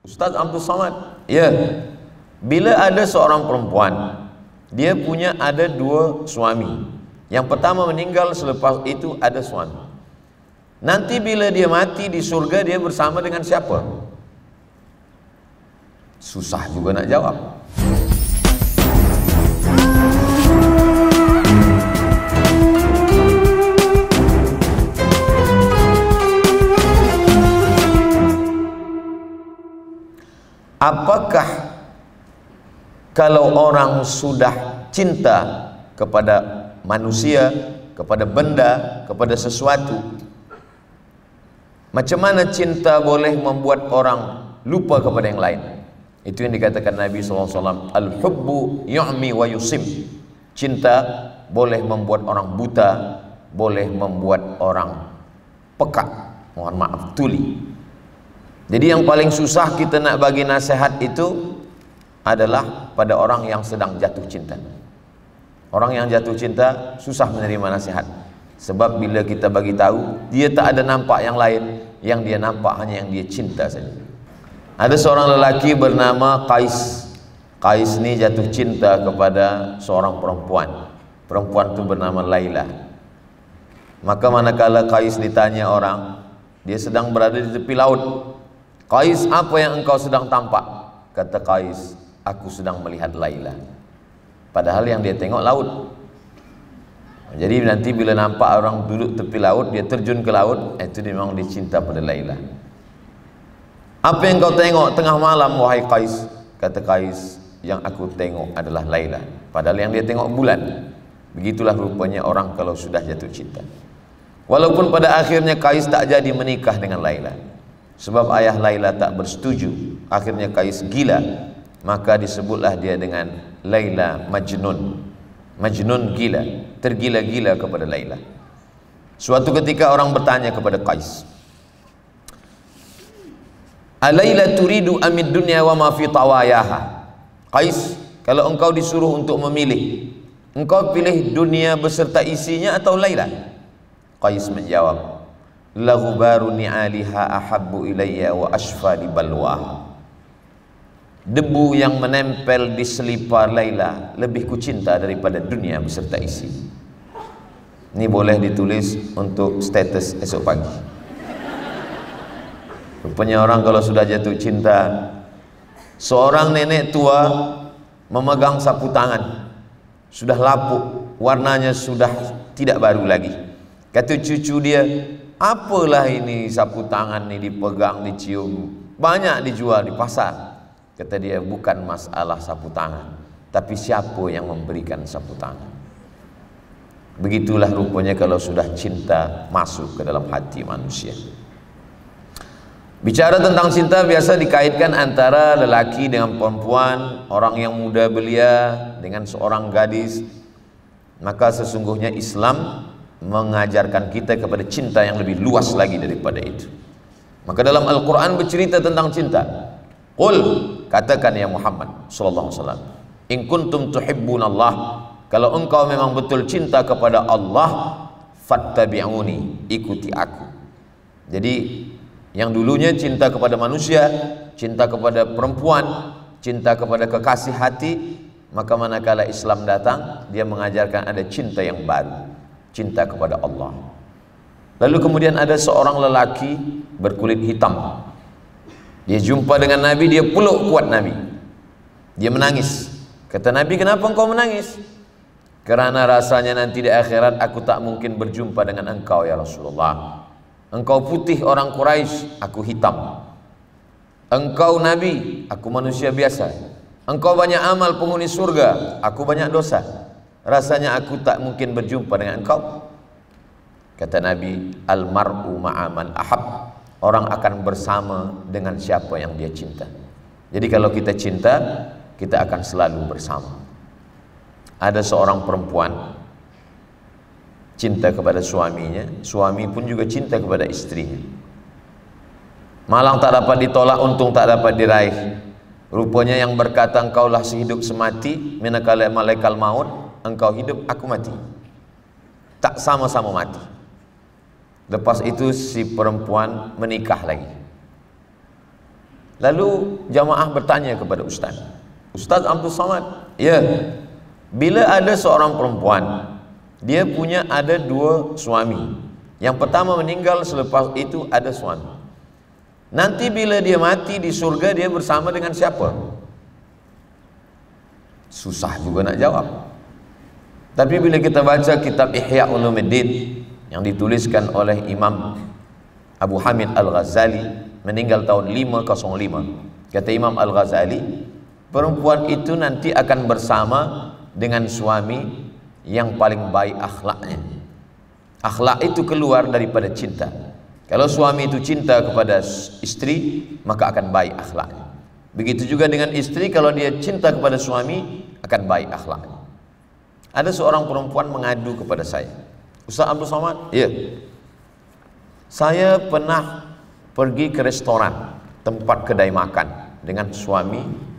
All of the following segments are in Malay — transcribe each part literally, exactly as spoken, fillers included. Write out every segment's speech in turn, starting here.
Ustaz Abdul Samad, ya, bila ada seorang perempuan, dia punya ada dua suami. Yang pertama meninggal, selepas itu ada suami. Nanti bila dia mati di surga, dia bersama dengan siapa? Susah juga nak jawab. Apakah kalau orang sudah cinta kepada manusia, kepada benda, kepada sesuatu, macam mana cinta boleh membuat orang lupa kepada yang lain? Itu yang dikatakan Nabi sallallahu alaihi wasallam, al-hubbu yu'mi wa yusim. Cinta boleh membuat orang buta, boleh membuat orang peka, mohon maaf, tuli. Jadi yang paling susah kita nak bagi nasihat itu adalah pada orang yang sedang jatuh cinta. Orang yang jatuh cinta susah menerima nasihat, sebab bila kita bagi tahu, dia tak ada nampak yang lain, yang dia nampak hanya yang dia cinta saja. Ada seorang lelaki bernama Qais. Qais ni jatuh cinta kepada seorang perempuan. Perempuan tu bernama Laila. Maka manakala Qais ditanya orang, dia sedang berada di tepi laut, Qais, apa yang engkau sedang tampak? Kata Qais, aku sedang melihat Laila. Padahal yang dia tengok laut. Jadi nanti bila nampak orang duduk tepi laut, dia terjun ke laut, itu dia memang dia cinta pada Laila. Apa yang kau tengok tengah malam, wahai Qais? Kata Qais, yang aku tengok adalah Laila. Padahal yang dia tengok bulan. Begitulah rupanya orang kalau sudah jatuh cinta. Walaupun pada akhirnya Qais tak jadi menikah dengan Laila, sebab ayah Laila tak bersetuju. Akhirnya Qais gila, maka disebutlah dia dengan Laila Majnun. Majnun gila, tergila-gila kepada Laila. Suatu ketika orang bertanya kepada Qais, Alaila turidu amid dunya wa ma fi tawayaha? Qais, kalau engkau disuruh untuk memilih, engkau pilih dunia beserta isinya atau Laila? Qais menjawab, Lahubaru ni'aliha ahabbu ilayya wa ashfa li balwaha. Debu yang menempel di selipar Laila lebih kucinta daripada dunia beserta isi. Ini boleh ditulis untuk status esok pagi. Rupanya orang kalau sudah jatuh cinta, seorang nenek tua memegang sapu tangan, sudah lapuk, warnanya sudah tidak baru lagi. Kata cucu dia, apalah ini sapu tangan ni dipegang, dicium, banyak dijual di pasar. Kata dia, bukan masalah sapu tangan, tapi siapa yang memberikan sapu tangan. Begitulah rupanya kalau sudah cinta masuk ke dalam hati manusia. Bicara tentang cinta biasa dikaitkan antara lelaki dengan perempuan, orang yang muda belia dengan seorang gadis. Maka sesungguhnya Islam mengajarkan kita kepada cinta yang lebih luas lagi daripada itu. Maka dalam Al-Quran bercerita tentang cinta. Qul, katakan ya Muhammad sallallahu alaihi wasallam, in kuntum tuhibbunallah, kalau engkau memang betul cinta kepada Allah, fattabi'uni, ikuti aku. Jadi yang dulunya cinta kepada manusia, cinta kepada perempuan, cinta kepada kekasih hati, maka manakala Islam datang, dia mengajarkan ada cinta yang baru, cinta kepada Allah. Lalu kemudian ada seorang lelaki berkulit hitam. Dia jumpa dengan Nabi, dia peluk kuat Nabi. Dia menangis. Kata Nabi, kenapa engkau menangis? Kerana rasanya nanti di akhirat aku tak mungkin berjumpa dengan engkau ya Rasulullah. Engkau putih orang Quraisy, aku hitam. Engkau Nabi, aku manusia biasa. Engkau banyak amal penghuni surga, aku banyak dosa. Rasanya aku tak mungkin berjumpa dengan engkau. Kata Nabi, al-mar'u ma'aman ahab. Orang akan bersama dengan siapa yang dia cinta. Jadi kalau kita cinta, kita akan selalu bersama. Ada seorang perempuan cinta kepada suaminya, suami pun juga cinta kepada istrinya. Malang tak dapat ditolak, untung tak dapat diraih. Rupanya yang berkata engkaulah sehidup semati, manakala malaikat maut, engkau hidup, aku mati. Tak sama-sama mati. Lepas itu si perempuan menikah lagi. Lalu jamaah bertanya kepada Ustaz, Ustaz Abdul Somad, ya, bila ada seorang perempuan, dia punya ada dua suami. Yang pertama meninggal, selepas itu ada suami. Nanti bila dia mati di surga, dia bersama dengan siapa? Susah juga nak jawab. Tapi bila kita baca kitab Ihya Ulumuddin yang dituliskan oleh Imam Abu Hamid Al-Ghazali, meninggal tahun lima kosong lima. Kata Imam Al-Ghazali, perempuan itu nanti akan bersama dengan suami yang paling baik akhlaknya. Akhlak itu keluar daripada cinta. Kalau suami itu cinta kepada istri, maka akan baik akhlaknya. Begitu juga dengan istri, kalau dia cinta kepada suami, akan baik akhlaknya. Ada seorang perempuan mengadu kepada saya, Ustaz Abdul Somad, ya, saya pernah pergi ke restoran, tempat kedai makan dengan suami.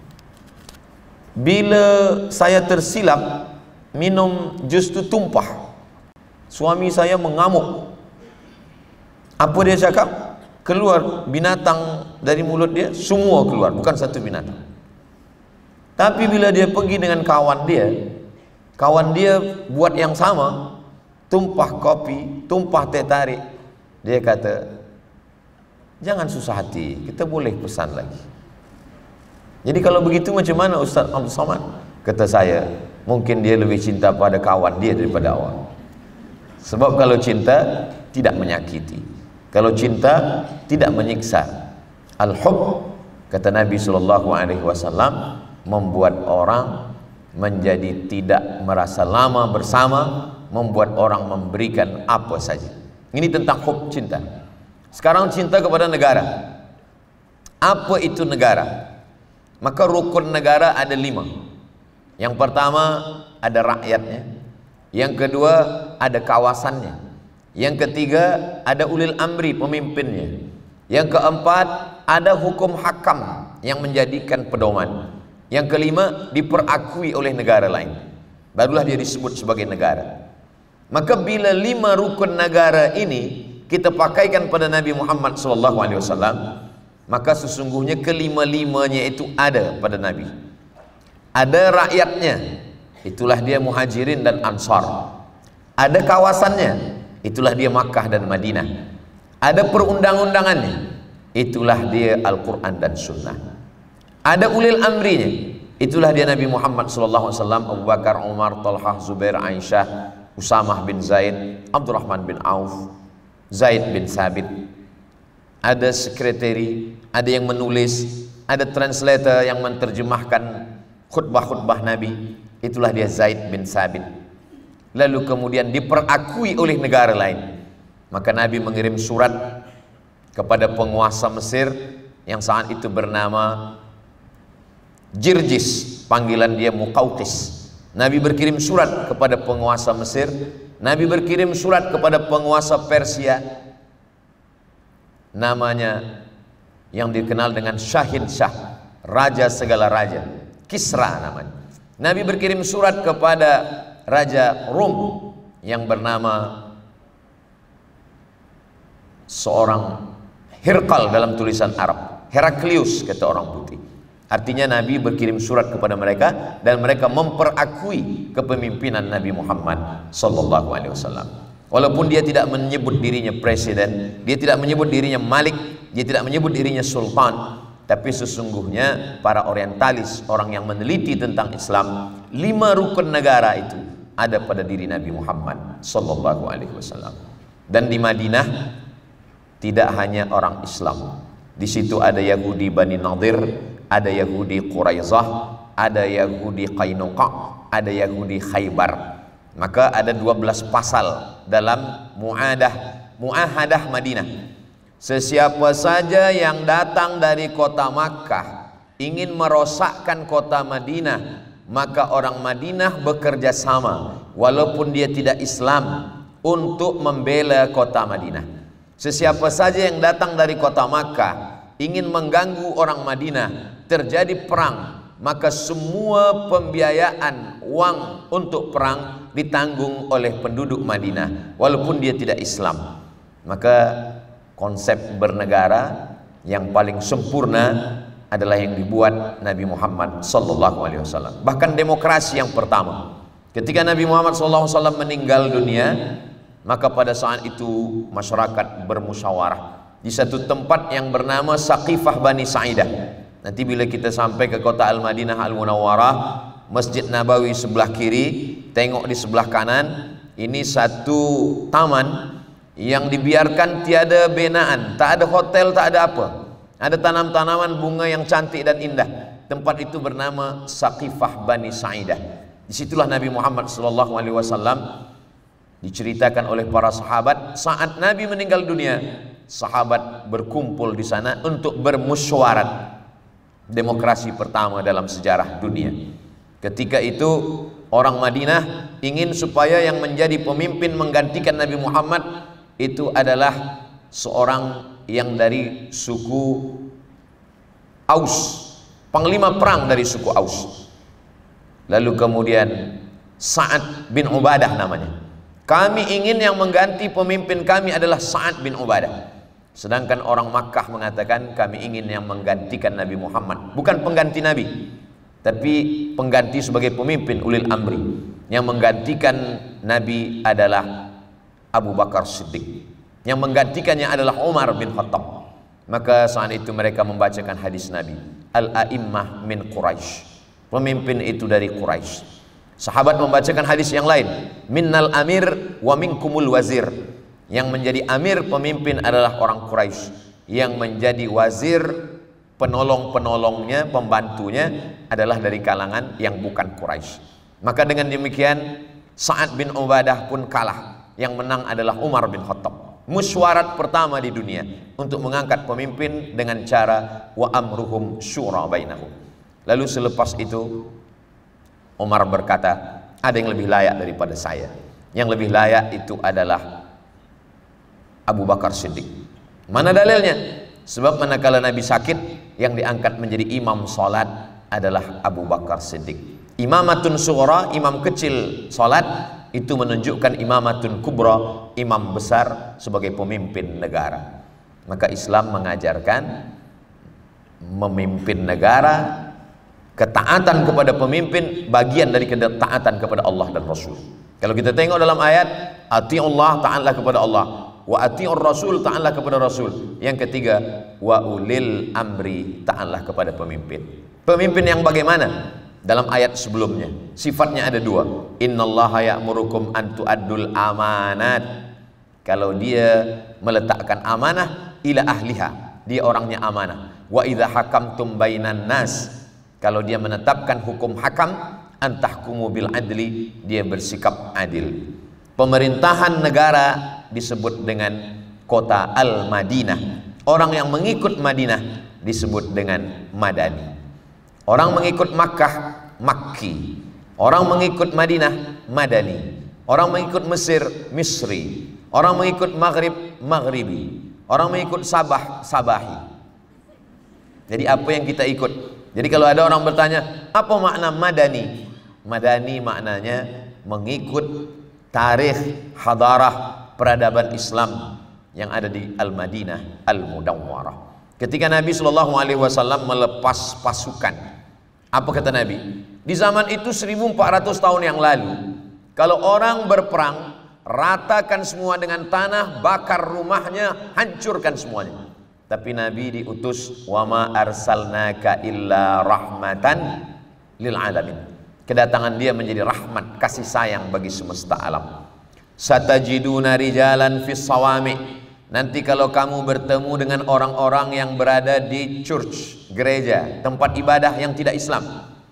Bila saya tersilap minum jus itu tumpah, suami saya mengamuk. Apa dia cakap? Keluar binatang dari mulut dia, semua keluar, bukan satu binatang. Tapi bila dia pergi dengan kawan dia, kawan dia buat yang sama, tumpah kopi, tumpah teh tarik. Dia kata, jangan susah hati, kita boleh pesan lagi. Jadi kalau begitu macam mana Ustaz Abdul Somad? Kata saya, mungkin dia lebih cinta pada kawan dia daripada awak. Sebab kalau cinta tidak menyakiti, kalau cinta tidak menyiksa. Al-hub, kata Nabi sallallahu alaihi wasallam, membuat orang menjadi tidak merasa lama bersama, membuat orang memberikan apa saja. Ini tentang hub, cinta. Sekarang cinta kepada negara. Apa itu negara? Maka rukun negara ada lima. Yang pertama ada rakyatnya. Yang kedua ada kawasannya. Yang ketiga ada ulil amri, pemimpinnya. Yang keempat ada hukum hakam yang menjadikan pedoman. Yang kelima diperakui oleh negara lain. Barulah dia disebut sebagai negara. Maka bila lima rukun negara ini kita pakaikan pada Nabi Muhammad sallallahu alaihi wasallam, maka sesungguhnya kelima-limanya itu ada pada Nabi. Ada rakyatnya, itulah dia Muhajirin dan Ansar. Ada kawasannya, itulah dia Makkah dan Madinah. Ada perundang-undangannya, itulah dia Al-Quran dan Sunnah. Ada ulil amrinya, itulah dia Nabi Muhammad sallallahu alaihi wasallam, Abu Bakar, Umar, Talhah, Zubair, Aisyah, Usamah bin Zaid, Abdurrahman bin Auf, Zaid bin Sabit. Ada sekretari, ada yang menulis, ada translator yang menerjemahkan khutbah-khutbah Nabi, itulah dia Zaid bin Sabit. Lalu kemudian diperakui oleh negara lain. Maka Nabi mengirim surat kepada penguasa Mesir yang saat itu bernama Jirjis, panggilan dia Muqawqis. Nabi berkirim surat kepada penguasa Mesir, Nabi berkirim surat kepada penguasa Persia, namanya yang dikenal dengan Syahid Shah, raja segala raja, Kisra namanya. Nabi berkirim surat kepada raja Rum yang bernama seorang Hirqal dalam tulisan Arab, Heraklius kata orang putih. Artinya Nabi berkirim surat kepada mereka dan mereka memperakui kepemimpinan Nabi Muhammad sallallahu alaihi wasallam. Walaupun dia tidak menyebut dirinya presiden, dia tidak menyebut dirinya malik, dia tidak menyebut dirinya sultan, tapi sesungguhnya para orientalis, orang yang meneliti tentang Islam, lima rukun negara itu ada pada diri Nabi Muhammad sallallahu alaihi wasallam. Dan di Madinah tidak hanya orang Islam. Di situ ada Yahudi Bani Nadir, ada Yahudi Quraizah, ada Yahudi Qainuqa, ada Yahudi Khaybar. Maka ada dua belas pasal dalam muadah muahadah Madinah. Sesiapa saja yang datang dari kota Makkah ingin merosakkan kota Madinah, maka orang Madinah bekerja sama walaupun dia tidak Islam untuk membela kota Madinah. Sesiapa saja yang datang dari kota Makkah ingin mengganggu orang Madinah, terjadi perang, maka semua pembiayaan uang untuk perang ditanggung oleh penduduk Madinah walaupun dia tidak Islam. Maka konsep bernegara yang paling sempurna adalah yang dibuat Nabi Muhammad sallallahu alaihi wasallam. Bahkan demokrasi yang pertama, ketika Nabi Muhammad sallallahu alaihi wasallam meninggal dunia, maka pada saat itu masyarakat bermusyawarah di satu tempat yang bernama Saqifah Bani Sa'idah. Nanti bila kita sampai ke kota Al-Madinah Al-Munawwarah, Masjid Nabawi sebelah kiri, tengok di sebelah kanan, ini satu taman yang dibiarkan tiada benaan, tak ada hotel, tak ada apa. Ada tanam-tanaman bunga yang cantik dan indah. Tempat itu bernama Saqifah Bani Sa'idah. Disitulah Nabi Muhammad sallallahu alaihi wasallam, diceritakan oleh para sahabat, saat Nabi meninggal dunia, sahabat berkumpul di sana untuk bermusyawarah. Demokrasi pertama dalam sejarah dunia. Ketika itu orang Madinah ingin supaya yang menjadi pemimpin menggantikan Nabi Muhammad itu adalah seorang yang dari suku Aus, panglima perang dari suku Aus. Lalu kemudian Sa'ad bin Ubadah namanya. Kami ingin yang mengganti pemimpin kami adalah Sa'ad bin Ubadah. Sedangkan orang Makkah mengatakan kami ingin yang menggantikan Nabi Muhammad, bukan pengganti Nabi, tapi pengganti sebagai pemimpin ulil amri. Yang menggantikan Nabi adalah Abu Bakar Siddiq, yang menggantikannya adalah Umar bin Khattab. Maka saat itu mereka membacakan hadis Nabi, Al-A'immah min Quraisy, pemimpin itu dari Quraisy. Sahabat membacakan hadis yang lain, Minnal amir wa minkumul wazir, yang menjadi amir pemimpin adalah orang Quraisy, yang menjadi wazir penolong-penolongnya, pembantunya adalah dari kalangan yang bukan Quraisy. Maka dengan demikian Sa'ad bin Ubadah pun kalah. Yang menang adalah Umar bin Khattab. Musyawarah pertama di dunia untuk mengangkat pemimpin dengan cara wa amruhum syura bainahum. Lalu selepas itu Umar berkata, ada yang lebih layak daripada saya. Yang lebih layak itu adalah Abu Bakar Siddiq. Mana dalilnya? Sebab manakala Nabi sakit, yang diangkat menjadi imam salat adalah Abu Bakar Siddiq. Imamatun sughra, imam kecil salat, itu menunjukkan imamatun kubra, imam besar sebagai pemimpin negara. Maka Islam mengajarkan memimpin negara, ketaatan kepada pemimpin bagian dari ketaatan kepada Allah dan Rasul. Kalau kita tengok dalam ayat, ati'ullah, ta'ala kepada Allah, wa ati'ur Rasul, ta'ala kepada Rasul. Yang ketiga, wa ulil amri, ta'ala kepada pemimpin. Pemimpin yang bagaimana? Dalam ayat sebelumnya sifatnya ada dua. Innallaha ya'murukum an tu'addul amanat. Kalau dia meletakkan amanah ila ahliha, dia orangnya amanah. Wa idza hakamtum bainan nas, kalau dia menetapkan hukum hakam, antahkumu bil adli, dia bersikap adil. Pemerintahan negara disebut dengan kota Al-Madinah. Orang yang mengikut Madinah disebut dengan Madani. Orang mengikut Makkah, Makki. Orang mengikut Madinah, Madani. Orang mengikut Mesir, Misri. Orang mengikut Maghrib, Maghribi. Orang mengikut Sabah, Sabahi. Jadi apa yang kita ikut? Jadi kalau ada orang bertanya, apa makna Madani? Madani maknanya mengikut tarikh, hadarah, peradaban Islam yang ada di Al-Madinah Al-Munawwarah. Ketika Nabi shallallahu alaihi wasallam melepas pasukan, apa kata Nabi? Di zaman itu seribu empat ratus tahun yang lalu, kalau orang berperang, ratakan semua dengan tanah, bakar rumahnya, hancurkan semuanya. Tapi Nabi diutus, wama arsalnaka illa rahmatan lil alamin. Kedatangan dia menjadi rahmat, kasih sayang bagi semesta alam. Satajiduna rijalan fis sawami. Nanti kalau kamu bertemu dengan orang-orang yang berada di church, gereja, tempat ibadah yang tidak Islam,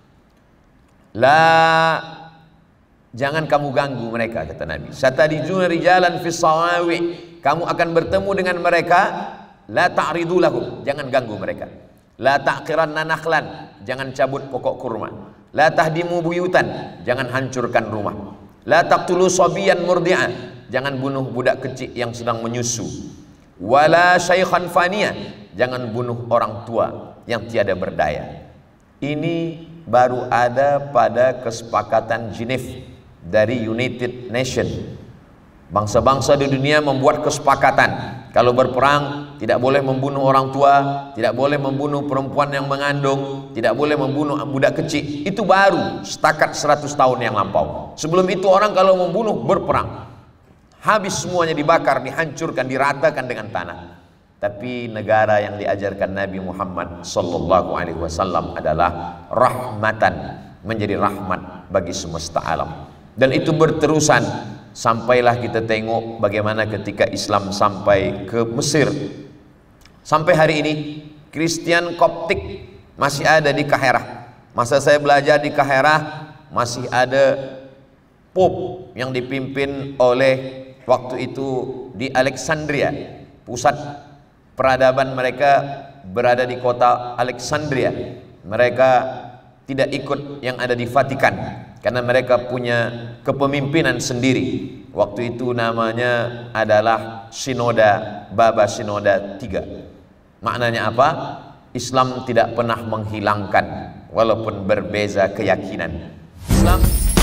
la, jangan kamu ganggu mereka, kata Nabi. Satajiduna rijalan fis sawawi, kamu akan bertemu dengan mereka, la ta'ridu lahum, jangan ganggu mereka. La ta'qiranna nakhlan, jangan cabut pokok kurma. La tahdimu buyutan, jangan hancurkan rumah. La taqtulu sabiyan murdi'an, jangan bunuh budak kecil yang sedang menyusu. Wala syaikhan faniya, jangan bunuh orang tua yang tiada berdaya. Ini baru ada pada kesepakatan Geneva dari United Nations. Bangsa-bangsa di dunia membuat kesepakatan, kalau berperang tidak boleh membunuh orang tua, tidak boleh membunuh perempuan yang mengandung, tidak boleh membunuh budak kecil. Itu baru setakat seratus tahun yang lampau. Sebelum itu orang kalau membunuh berperang, habis semuanya, dibakar, dihancurkan, diratakan dengan tanah. Tapi negara yang diajarkan Nabi Muhammad sallallahu alaihi wasallam adalah rahmatan, menjadi rahmat bagi semesta alam. Dan itu berterusan sampailah kita tengok bagaimana ketika Islam sampai ke Mesir. Sampai hari ini Kristen Koptik masih ada di Kaherah. Masa saya belajar di Kaherah masih ada Pope yang dipimpin oleh waktu itu di Alexandria. Pusat peradaban mereka berada di kota Alexandria. Mereka tidak ikut yang ada di Vatikan karena mereka punya kepemimpinan sendiri. Waktu itu namanya adalah Sinoda Baba Sinoda tiga. Maknanya apa? Islam tidak pernah menghilangkan walaupun berbeza keyakinan. Islam